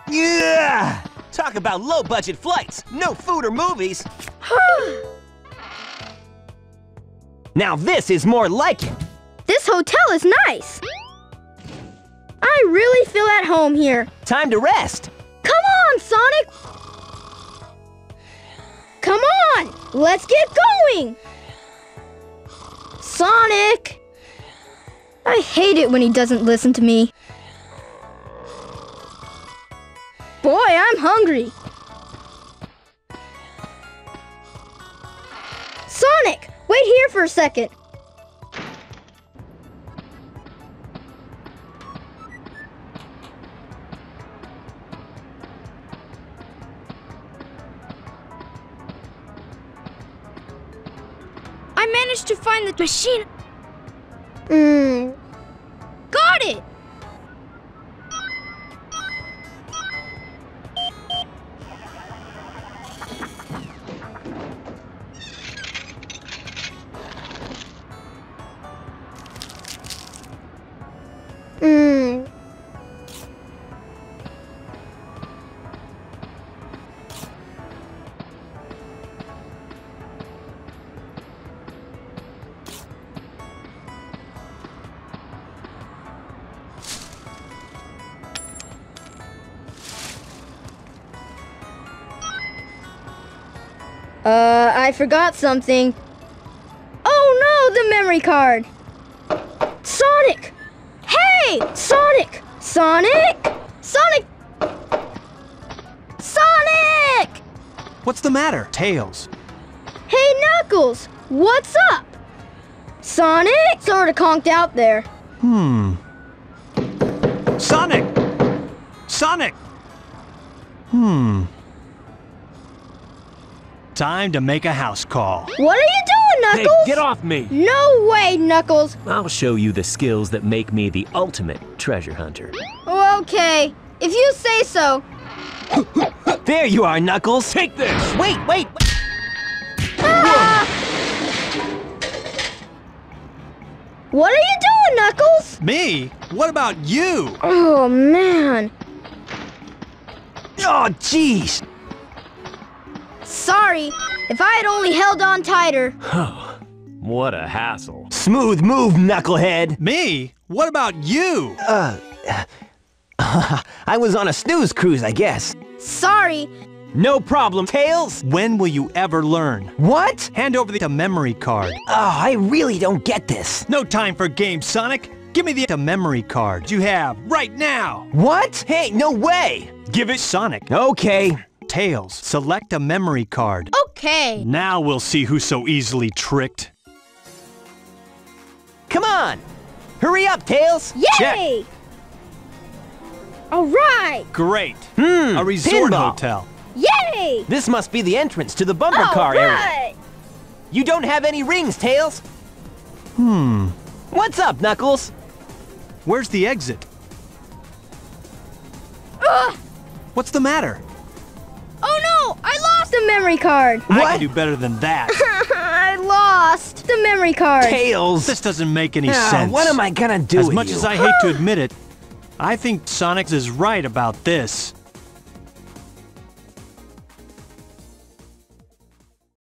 Yeah! Talk about low-budget flights. No food or movies. Now this is more like it. This hotel is nice. I really feel at home here. Time to rest. Come on, Sonic! Come on! Let's get going! Sonic! I hate it when he doesn't listen to me. Boy, I'm hungry. Sonic, wait here for a second. I managed to find the machine. Got it! I forgot something. Oh no, the memory card! Sonic! Hey! Sonic! Sonic! Sonic! Sonic! What's the matter, Tails? Hey, Knuckles! What's up? Sonic? Sorta conked out there. Sonic! Sonic! Time to make a house call. What are you doing, Knuckles? Hey, get off me! No way, Knuckles! I'll show you the skills that make me the ultimate treasure hunter. Okay, if you say so. There you are, Knuckles. Take this! Wait. Ah! What are you doing, Knuckles? Me? What about you? Oh, man. Oh, jeez. Sorry, if I had only held on tighter. What a hassle. Smooth move, knucklehead. Me? What about you? I was on a snooze cruise, I guess. Sorry. No problem, Tails. When will you ever learn? What? Hand over the memory card. Oh, I really don't get this. No time for games, Sonic. Give me the memory card you have right now. What? Hey, no way. Give it, Sonic. Okay. Tails, select a memory card. Okay. Now we'll see who's so easily tricked. Come on. Hurry up, Tails. Yay! All right. Great. A resort pinball. hotel. Yay! This must be the entrance to the bumper car All area. right. You don't have any rings, Tails. What's up, Knuckles? Where's the exit? Ugh. What's the matter? Oh no! I lost the memory card. I What? can do better than that. I lost the memory card. Tails. This doesn't make any Ah, sense. what am I gonna do As with much you? as I hate to admit it, I think Sonic is right about this.